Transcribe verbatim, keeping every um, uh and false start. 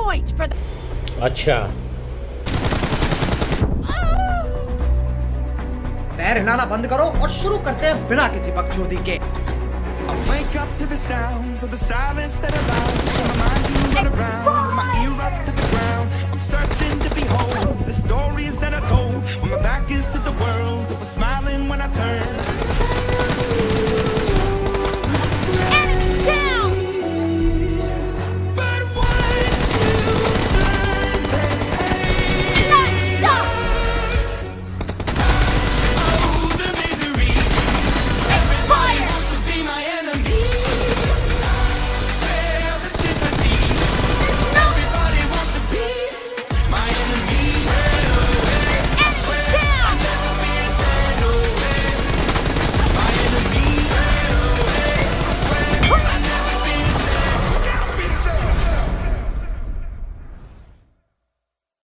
point for the... अच्छा पैर हिलाना बंद करो और शुरू करते हैं बिना किसी बकचोदी के। Wake up to the sounds of the silence that allows for my mind to run around with my ear up to the ground. I'm searching to behold the stories that I told when my back is to the world that was smiling when I turned.